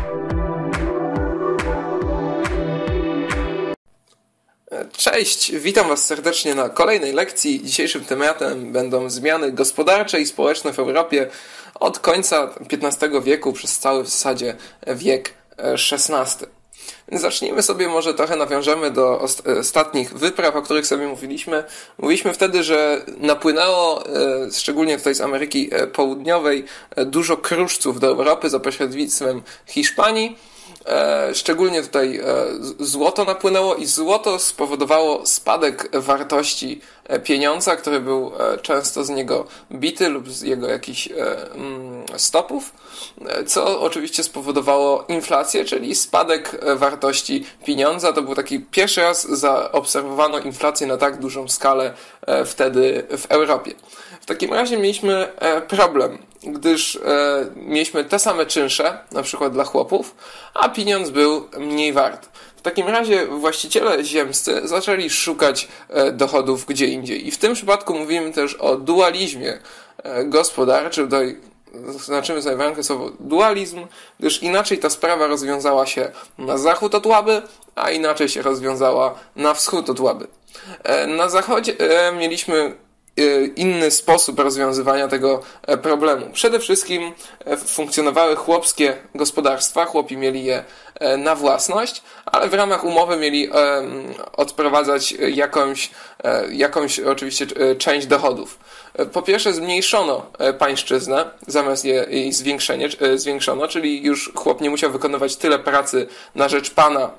Cześć, witam Was serdecznie na kolejnej lekcji. Dzisiejszym tematem będą zmiany gospodarcze i społeczne w Europie od końca XV wieku przez cały w zasadzie wiek XVI. Zacznijmy sobie, może trochę nawiążemy do ostatnich wypraw, o których sobie mówiliśmy. Mówiliśmy wtedy, że napłynęło, szczególnie tutaj z Ameryki Południowej, dużo kruszców do Europy za pośrednictwem Hiszpanii. Szczególnie tutaj złoto napłynęło i złoto spowodowało spadek wartości pieniądza, który był często z niego bity lub z jego jakichś stopów, co oczywiście spowodowało inflację, czyli spadek wartości pieniądza. To był taki pierwszy raz zaobserwowano inflację na tak dużą skalę wtedy w Europie. W takim razie mieliśmy problem, gdyż mieliśmy te same czynsze, na przykład dla chłopów, a pieniądz był mniej wart. W takim razie właściciele ziemscy zaczęli szukać dochodów gdzie indziej. I w tym przypadku mówimy też o dualizmie gospodarczym. Tutaj zaznaczymy sobie w rękę słowo dualizm, gdyż inaczej ta sprawa rozwiązała się na zachód od Łaby, a inaczej się rozwiązała na wschód od Łaby. Na zachodzie mieliśmy inny sposób rozwiązywania tego problemu. Przede wszystkim funkcjonowały chłopskie gospodarstwa, chłopi mieli je na własność, ale w ramach umowy mieli odprowadzać jakąś oczywiście część dochodów. Po pierwsze zmniejszono pańszczyznę, zamiast jej zwiększono, czyli już chłop nie musiał wykonywać tyle pracy na rzecz pana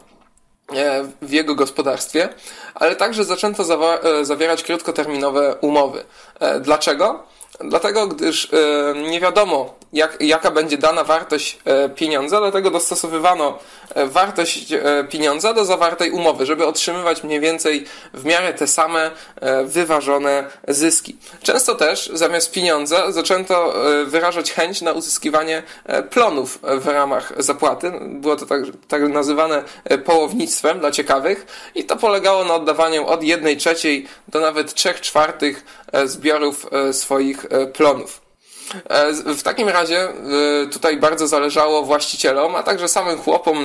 w jego gospodarstwie, ale także zaczęto zawierać krótkoterminowe umowy. Dlaczego? Dlatego, gdyż nie wiadomo, jaka będzie dana wartość pieniądza, dlatego dostosowywano wartość pieniądza do zawartej umowy, żeby otrzymywać mniej więcej w miarę te same wyważone zyski. Często też zamiast pieniądza zaczęto wyrażać chęć na uzyskiwanie plonów w ramach zapłaty. Było to tak nazywane połownictwem dla ciekawych i to polegało na oddawaniu od 1/3 do nawet 3/4 zbiorów swoich plonów. W takim razie tutaj bardzo zależało właścicielom, a także samym chłopom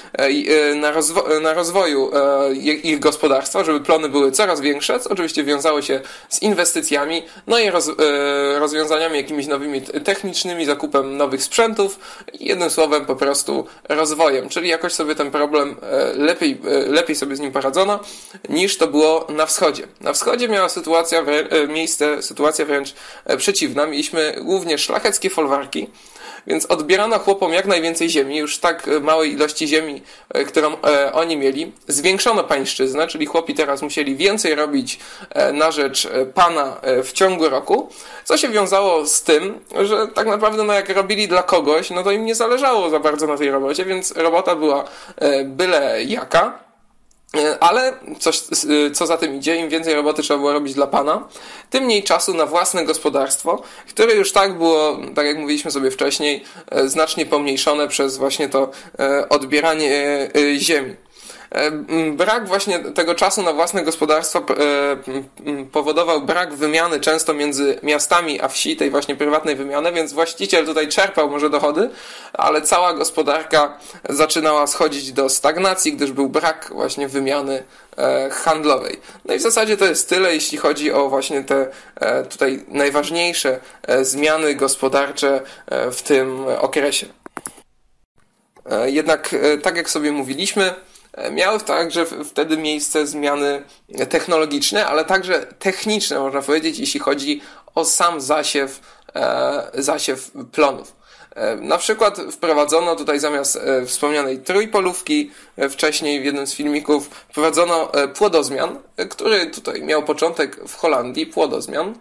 na rozwoju ich gospodarstwa, żeby plony były coraz większe, co oczywiście wiązało się z inwestycjami, no i rozwiązaniami jakimiś nowymi technicznymi, zakupem nowych sprzętów i jednym słowem po prostu rozwojem, czyli jakoś sobie ten problem lepiej sobie z nim poradzono niż to było na wschodzie. Na wschodzie miała sytuacja wręcz przeciwna. Mieliśmy głównie szlacheckie folwarki, więc odbierano chłopom jak najwięcej ziemi, już tak małej ilości ziemi, którą oni mieli. Zwiększono pańszczyznę, czyli chłopi teraz musieli więcej robić na rzecz pana w ciągu roku, co się wiązało z tym, że tak naprawdę jak robili dla kogoś, no to im nie zależało za bardzo na tej robocie, więc robota była byle jaka. Ale co za tym idzie, im więcej roboty trzeba było robić dla pana, tym mniej czasu na własne gospodarstwo, które już tak było, tak jak mówiliśmy sobie wcześniej, znacznie pomniejszone przez właśnie to odbieranie ziemi. Brak właśnie tego czasu na własne gospodarstwo powodował brak wymiany często między miastami a wsi, tej właśnie prywatnej wymiany, więc właściciel tutaj czerpał może dochody, ale cała gospodarka zaczynała schodzić do stagnacji, gdyż był brak właśnie wymiany handlowej. No i w zasadzie to jest tyle, jeśli chodzi o właśnie te tutaj najważniejsze zmiany gospodarcze w tym okresie. Jednak tak jak sobie mówiliśmy, miały także wtedy miejsce zmiany technologiczne, ale także techniczne, można powiedzieć, jeśli chodzi o sam zasiew plonów. Na przykład wprowadzono tutaj zamiast wspomnianej trójpolówki, wcześniej w jednym z filmików wprowadzono płodozmian, który tutaj miał początek w Holandii, płodozmian.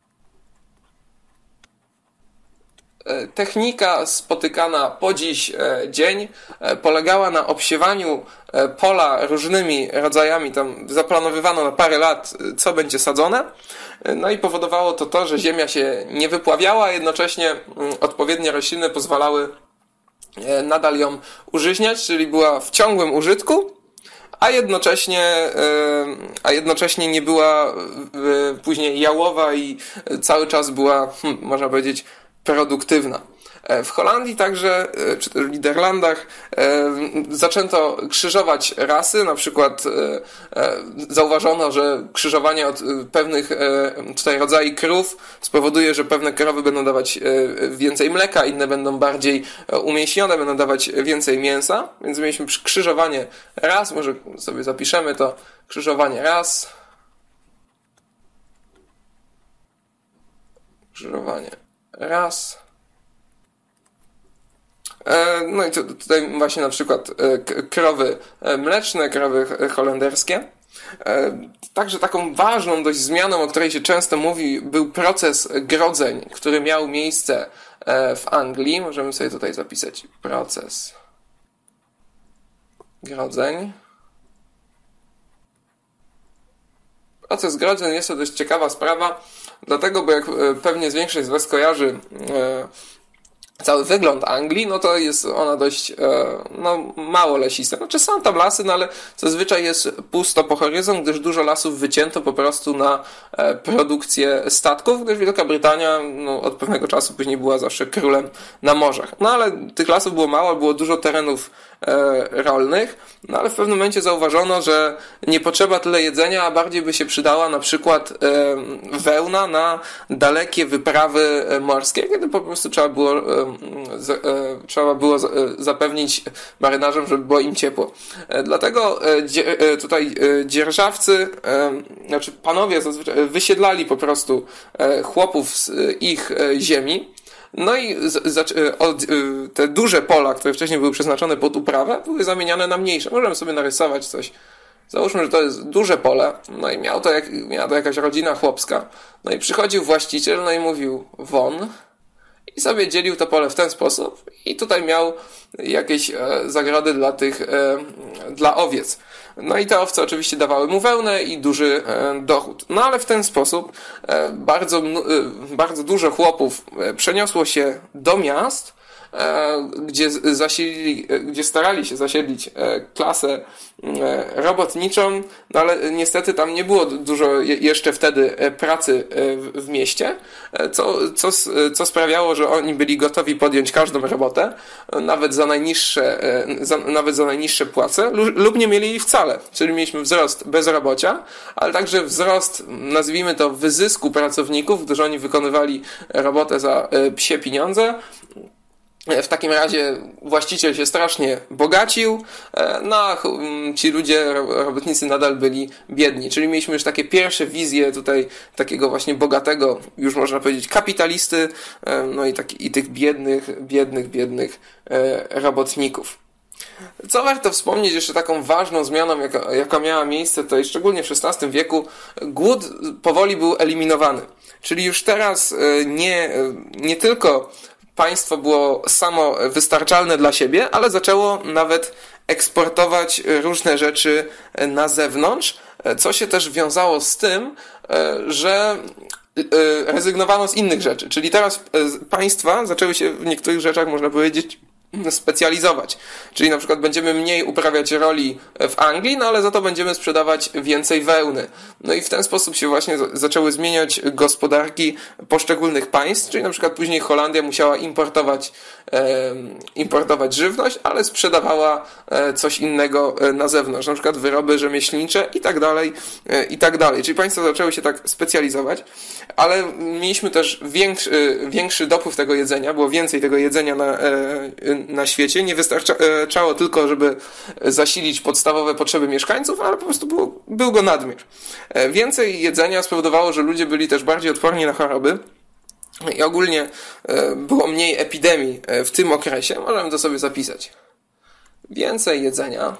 Technika spotykana po dziś dzień polegała na obsiewaniu pola różnymi rodzajami, tam zaplanowywano na parę lat, co będzie sadzone, no i powodowało to, że ziemia się nie wypławiała, a jednocześnie odpowiednie rośliny pozwalały nadal ją użyźniać, czyli była w ciągłym użytku, a jednocześnie nie była później jałowa i cały czas była, można powiedzieć, produktywna. W Holandii także, czy też w Niderlandach zaczęto krzyżować rasy, na przykład zauważono, że krzyżowanie od pewnych tutaj rodzajów krów spowoduje, że pewne krowy będą dawać więcej mleka, inne będą bardziej umięśnione, będą dawać więcej mięsa, więc mieliśmy krzyżowanie ras, może sobie zapiszemy to, krzyżowanie ras, krzyżowanie ras. No i tutaj właśnie na przykład krowy mleczne, krowy holenderskie. Także taką ważną dość zmianą, o której się często mówi, był proces grodzeń, który miał miejsce w Anglii. Możemy sobie tutaj zapisać proces grodzeń. Proces grodzeń jest to dość ciekawa sprawa, dlatego, bo jak pewnie większość z Was kojarzy cały wygląd Anglii, no to jest ona dość mało lesista. Znaczy są tam lasy, no ale zazwyczaj jest pusto po horyzont, gdyż dużo lasów wycięto po prostu na produkcję statków, gdyż Wielka Brytania od pewnego czasu później była zawsze królem na morzach. No ale tych lasów było mało, było dużo terenów rolnych, no ale w pewnym momencie zauważono, że nie potrzeba tyle jedzenia, a bardziej by się przydała na przykład wełna na dalekie wyprawy morskie, kiedy po prostu trzeba było zapewnić marynarzom, żeby było im ciepło. Dlatego tutaj dzierżawcy, znaczy panowie zazwyczaj wysiedlali po prostu chłopów z ich ziemi. No i te duże pola, które wcześniej były przeznaczone pod uprawę, były zamieniane na mniejsze. Możemy sobie narysować coś. Załóżmy, że to jest duże pole, no i miała to jakaś rodzina chłopska. No i przychodził właściciel, no i mówił won i sobie dzielił to pole w ten sposób i tutaj miał jakieś zagrody dla owiec. No i te owce oczywiście dawały mu wełnę i duży dochód. No ale w ten sposób bardzo dużo chłopów przeniosło się do miast, gdzie starali się zasiedlić klasę robotniczą, no ale niestety tam nie było dużo jeszcze wtedy pracy w mieście, co sprawiało, że oni byli gotowi podjąć każdą robotę, nawet za najniższe płace, lub nie mieli jej wcale. Czyli mieliśmy wzrost bezrobocia, ale także wzrost, nazwijmy to, wyzysku pracowników, gdyż oni wykonywali robotę za psie pieniądze. W takim razie właściciel się strasznie bogacił, no a ci ludzie, robotnicy nadal byli biedni. Czyli mieliśmy już takie pierwsze wizje tutaj takiego właśnie bogatego, już można powiedzieć, kapitalisty, no i tych biednych robotników. Co warto wspomnieć, jeszcze taką ważną zmianą, jaka miała miejsce, to szczególnie w XVI wieku, głód powoli był eliminowany. Czyli już teraz nie tylko państwo było samowystarczalne dla siebie, ale zaczęło nawet eksportować różne rzeczy na zewnątrz, co się też wiązało z tym, że rezygnowano z innych rzeczy. Czyli teraz państwa zaczęły się w niektórych rzeczach, można powiedzieć, specjalizować. Czyli na przykład będziemy mniej uprawiać roli w Anglii, no ale za to będziemy sprzedawać więcej wełny. No i w ten sposób się właśnie zaczęły zmieniać gospodarki poszczególnych państw, czyli na przykład później Holandia musiała importować żywność, ale sprzedawała coś innego na zewnątrz, na przykład wyroby rzemieślnicze i tak dalej, i tak dalej. Czyli państwa zaczęły się tak specjalizować, ale mieliśmy też większy dopływ tego jedzenia, było więcej tego jedzenia na świecie. Nie wystarczało tylko, żeby zasilić podstawowe potrzeby mieszkańców, ale po prostu był go nadmiar. Więcej jedzenia spowodowało, że ludzie byli też bardziej odporni na choroby i ogólnie było mniej epidemii w tym okresie. Możemy to sobie zapisać. Więcej jedzenia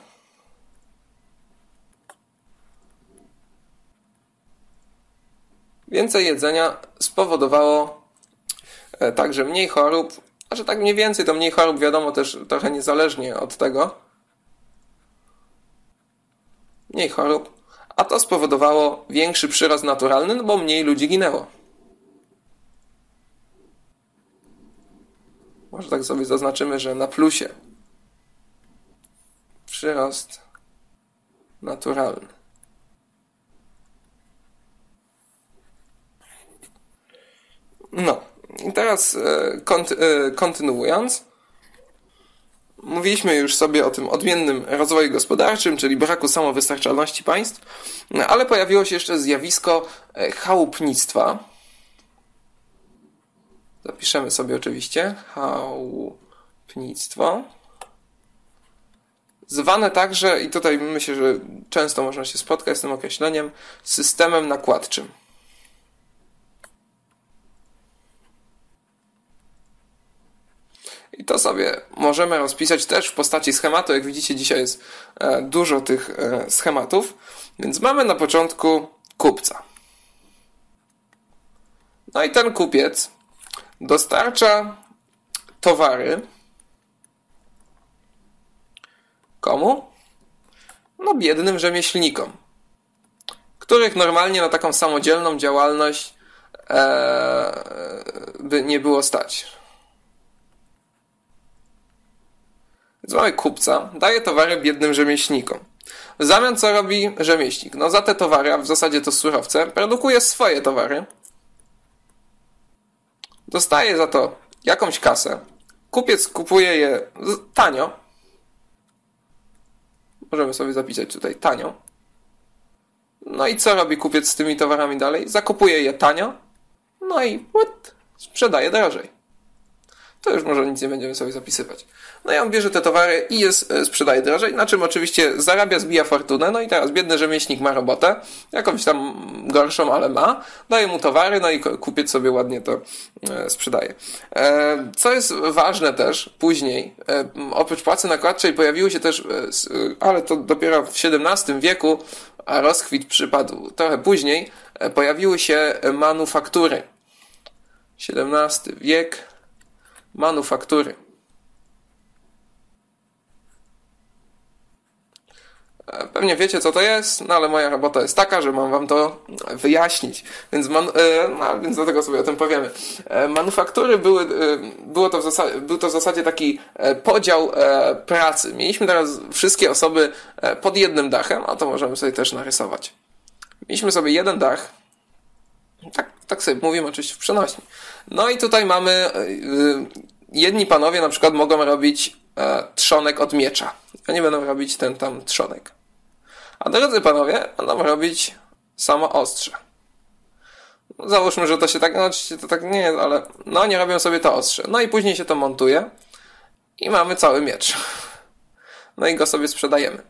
spowodowało także mniej chorób. Znaczy tak mniej więcej, to mniej chorób, wiadomo, też trochę niezależnie od tego. Mniej chorób. A to spowodowało większy przyrost naturalny, no bo mniej ludzi ginęło. Może tak sobie zaznaczymy, że na plusie. Przyrost naturalny. No. I teraz kontynuując, mówiliśmy już sobie o tym odmiennym rozwoju gospodarczym, czyli braku samowystarczalności państw, ale pojawiło się jeszcze zjawisko chałupnictwa. Zapiszemy sobie oczywiście chałupnictwo. Zwane także, i tutaj myślę, że często można się spotkać z tym określeniem, systemem nakładczym. I to sobie możemy rozpisać też w postaci schematu. Jak widzicie, dzisiaj jest dużo tych schematów. Więc mamy na początku kupca. No i ten kupiec dostarcza towary. Komu? No biednym rzemieślnikom, których normalnie na taką samodzielną działalność by nie było stać. Więc mamy kupca, daje towary biednym rzemieślnikom. W zamian co robi rzemieślnik? No za te towary, a w zasadzie to surowce, produkuje swoje towary. Dostaje za to jakąś kasę. Kupiec kupuje je tanio. Możemy sobie zapisać tutaj tanio. No i co robi kupiec z tymi towarami dalej? Zakupuje je tanio. No i sprzedaje drożej. To już może nic nie będziemy sobie zapisywać. No i on bierze te towary i je sprzedaje drożej, na czym oczywiście zarabia, zbija fortunę. No i teraz biedny rzemieślnik ma robotę, jakąś tam gorszą, ale ma. Daje mu towary, no i kupiec sobie ładnie to sprzedaje. Co jest ważne też, później, oprócz płacy nakładczej pojawiły się też, ale to dopiero w XVII wieku, a rozkwit przypadł trochę później, pojawiły się manufaktury. XVII wiek, manufaktury. Pewnie wiecie, co to jest, no ale moja robota jest taka, że mam wam to wyjaśnić. Więc, więc dlatego sobie o tym powiemy. Manufaktury był to w zasadzie taki podział pracy. Mieliśmy teraz wszystkie osoby pod jednym dachem, a to możemy sobie też narysować. Mieliśmy sobie jeden dach. Tak sobie mówimy oczywiście w przenośni. No i tutaj mamy jedni panowie na przykład mogą robić trzonek od miecza. Oni będą robić ten tam trzonek. A drodzy panowie będą robić samo ostrze. No, załóżmy, że to się tak, no oczywiście to tak nie jest, ale no nie robią sobie to ostrze. No i później się to montuje i mamy cały miecz. No i go sobie sprzedajemy.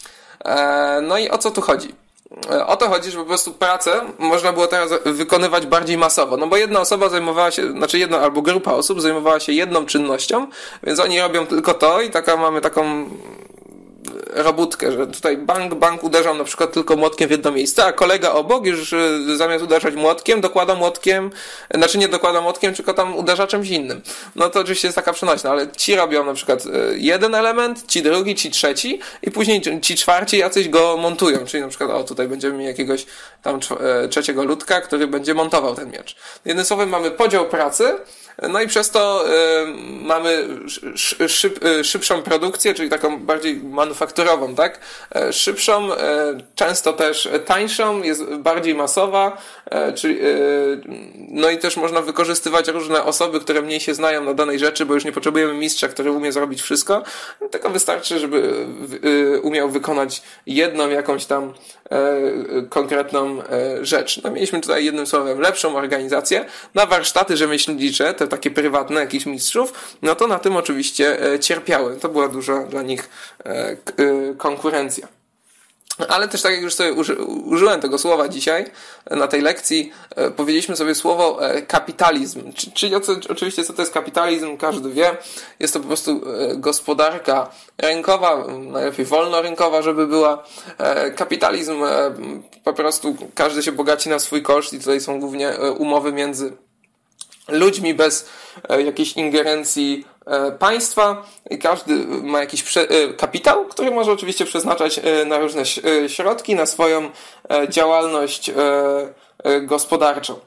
No i o co tu chodzi? O to chodzi, że po prostu pracę można było teraz wykonywać bardziej masowo, no bo jedna osoba zajmowała się, znaczy jedna albo grupa osób zajmowała się jedną czynnością, więc oni robią tylko to i mamy taką robótkę, że tutaj bank uderzał na przykład tylko młotkiem w jedno miejsce, a kolega obok już zamiast uderzać młotkiem, dokłada młotkiem, znaczy nie dokłada młotkiem, tylko tam uderza czymś innym. No to oczywiście jest taka przenośna, ale ci robią na przykład jeden element, ci drugi, ci trzeci i później ci czwarci jacyś go montują, czyli na przykład tutaj będziemy mieli jakiegoś tam trzeciego ludka, który będzie montował ten miecz. Jednym słowem mamy podział pracy, no i przez to mamy szybszą produkcję, czyli taką bardziej manufakturową, tak? Szybszą, często też tańszą, jest bardziej masowa, czyli, no i też można wykorzystywać różne osoby, które mniej się znają na danej rzeczy, bo już nie potrzebujemy mistrza, który umie zrobić wszystko, tylko wystarczy, żeby umiał wykonać jedną jakąś tam konkretną rzecz. No mieliśmy tutaj jednym słowem lepszą organizację. Na warsztaty rzemieślnicze, te takie prywatne jakichś mistrzów, no to na tym oczywiście cierpiały. To była duża dla nich konkurencja. Ale też tak jak już sobie użyłem tego słowa dzisiaj na tej lekcji, powiedzieliśmy sobie słowo kapitalizm. Czyli oczywiście co to jest kapitalizm, każdy wie. Jest to po prostu gospodarka rynkowa, najlepiej wolnorynkowa, żeby była. Kapitalizm po prostu każdy się bogaci na swój koszt i tutaj są głównie umowy między ludźmi bez jakiejś ingerencji państwa. Każdy ma jakiś kapitał, który może oczywiście przeznaczać na różne środki, na swoją działalność gospodarczą.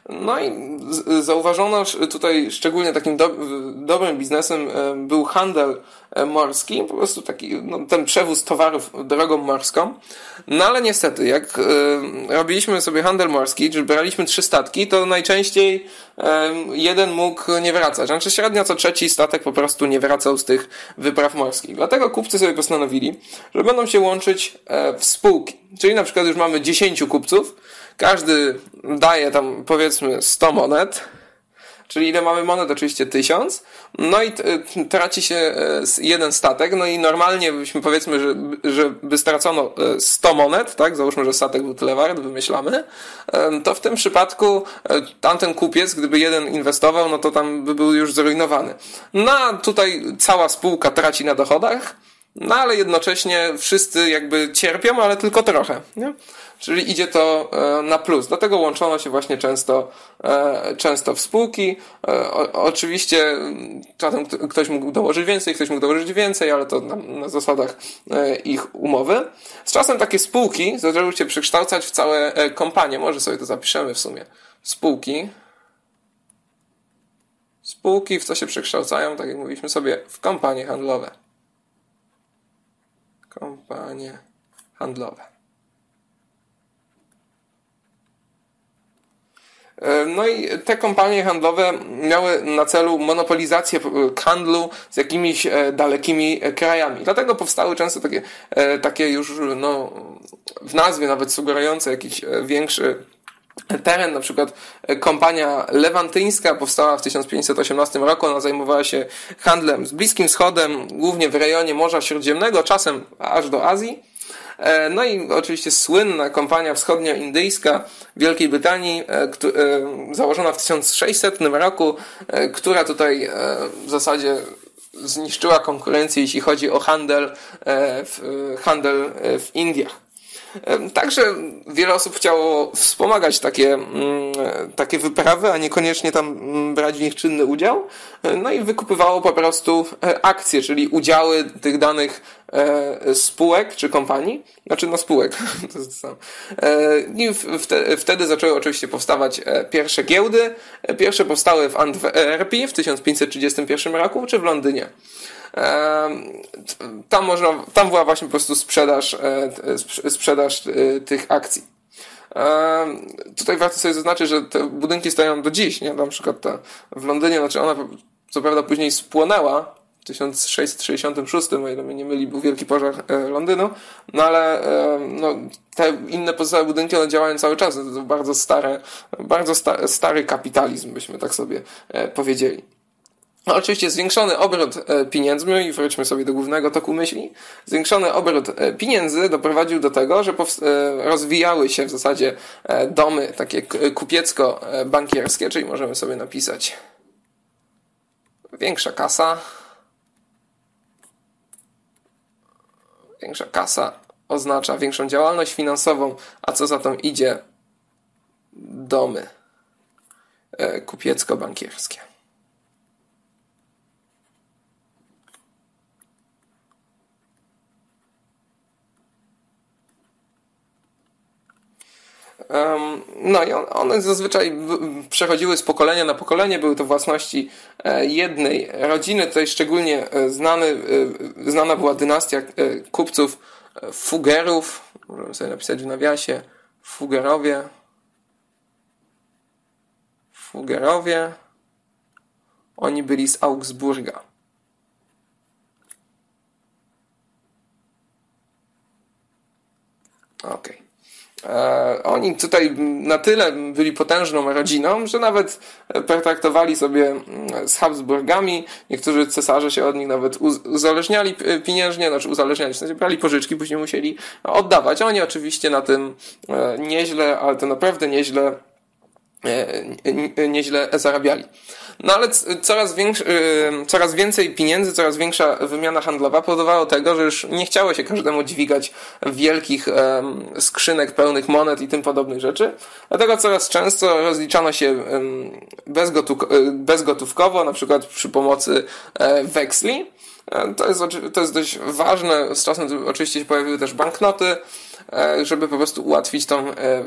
No i zauważono tutaj szczególnie takim dobrym biznesem był handel morski, po prostu taki ten przewóz towarów drogą morską. No ale niestety, jak robiliśmy sobie handel morski, czyli braliśmy 3 statki, to najczęściej jeden mógł nie wracać. Znaczy średnio co trzeci statek po prostu nie wracał z tych wypraw morskich. Dlatego kupcy sobie postanowili, że będą się łączyć w spółki. Czyli na przykład już mamy 10 kupców, każdy daje tam powiedzmy 100 monet, czyli ile mamy monet? Oczywiście 1000. No i traci się jeden statek, no i normalnie byśmy powiedzmy, że by stracono 100 monet, tak? Załóżmy, że statek był tyle wart, wymyślamy, to w tym przypadku tamten kupiec, gdyby jeden inwestował, no to tam by był już zrujnowany. No a tutaj cała spółka traci na dochodach, no ale jednocześnie wszyscy jakby cierpią, ale tylko trochę, nie? Czyli idzie to na plus. Dlatego łączono się właśnie często w spółki. Oczywiście czasem ktoś mógł dołożyć więcej, ktoś mógł dołożyć więcej, ale to na zasadach ich umowy. Z czasem takie spółki zaczęły się przekształcać w całe kompanie. Może sobie to zapiszemy w sumie. Spółki, w co się przekształcają, tak jak mówiliśmy sobie, w kompanie handlowe. Kompanie handlowe. No i te kompanie handlowe miały na celu monopolizację handlu z jakimiś dalekimi krajami. Dlatego powstały często takie już w nazwie nawet sugerujące jakiś większy teren. Na przykład kompania lewantyńska powstała w 1518 roku. Ona zajmowała się handlem z Bliskim Wschodem, głównie w rejonie Morza Śródziemnego, czasem aż do Azji. No i oczywiście słynna kompania wschodnioindyjska Wielkiej Brytanii, założona w 1600 roku, która tutaj w zasadzie zniszczyła konkurencję, jeśli chodzi o handel w Indiach. Także wiele osób chciało wspomagać takie wyprawy, a niekoniecznie tam brać w nich czynny udział. No i wykupywało po prostu akcje, czyli udziały tych danych spółek czy kompanii. Znaczy spółek. To jest to samo. I wtedy zaczęły oczywiście powstawać pierwsze giełdy. Pierwsze powstały w Antwerpii w 1531 roku, czy w Londynie. Tam była właśnie po prostu sprzedaż tych akcji. Tutaj warto sobie zaznaczyć, że te budynki stoją do dziś, nie? Na przykład ta w Londynie, znaczy ona co prawda później spłonęła w 1666, o ile mnie nie myli, był wielki pożar Londynu, no ale te inne pozostałe budynki, one działają cały czas. To bardzo stary kapitalizm, byśmy tak sobie powiedzieli. No, oczywiście zwiększony obrót pieniędzmi, i wróćmy sobie do głównego toku myśli, zwiększony obrót pieniędzy doprowadził do tego, że rozwijały się w zasadzie domy takie kupiecko-bankierskie, czyli możemy sobie napisać większa kasa. Większa kasa oznacza większą działalność finansową, a co za tą idzie? Domy kupiecko-bankierskie. No i one zazwyczaj przechodziły z pokolenia na pokolenie, były to własności jednej rodziny. Tutaj szczególnie znana była dynastia kupców Fuggerów. Możemy sobie napisać w nawiasie Fuggerowie. Oni byli z Augsburga. Okej. Oni tutaj na tyle byli potężną rodziną, że nawet pertraktowali sobie z Habsburgami. Niektórzy cesarze się od nich nawet uzależniali pieniężnie, znaczy uzależniali, w sensie brali pożyczki, później musieli oddawać. Oni oczywiście na tym nieźle, ale to naprawdę nieźle zarabiali. No ale coraz więcej pieniędzy, coraz większa wymiana handlowa powodowało tego, że już nie chciało się każdemu dźwigać wielkich skrzynek pełnych monet i tym podobnych rzeczy. Dlatego coraz często rozliczano się bezgotówkowo, na przykład przy pomocy weksli. To jest dość ważne. Z czasem oczywiście się pojawiły też banknoty. żeby po prostu ułatwić tą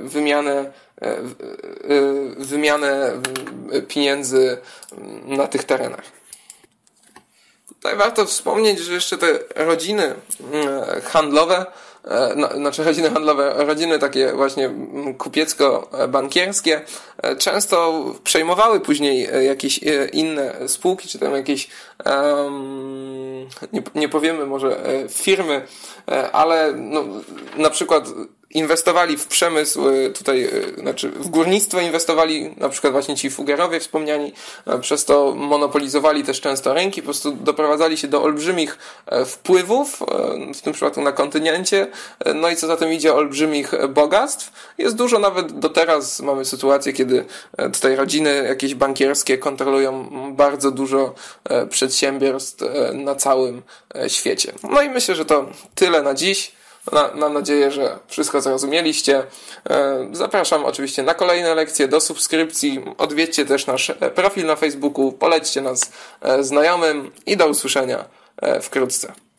wymianę pieniędzy na tych terenach. Tutaj warto wspomnieć, że jeszcze te rodziny handlowe, rodziny takie właśnie kupiecko-bankierskie często przejmowały później jakieś inne spółki, czy tam jakieś nie powiemy może firmy, ale no, na przykład inwestowali w przemysł, w górnictwo inwestowali, na przykład właśnie ci Fuggerowie wspomniani, przez to monopolizowali też często rynki, po prostu doprowadzali się do olbrzymich wpływów, w tym przypadku na kontynencie, no i co za tym idzie, olbrzymich bogactw. Jest dużo, nawet do teraz mamy sytuację, kiedy tutaj rodziny jakieś bankierskie kontrolują bardzo dużo przedsiębiorstw na całym świecie. No i myślę, że to tyle na dziś. Mam nadzieję, że wszystko zrozumieliście. Zapraszam oczywiście na kolejne lekcje, do subskrypcji. Odwiedźcie też nasz profil na Facebooku, polećcie nas znajomym i do usłyszenia wkrótce.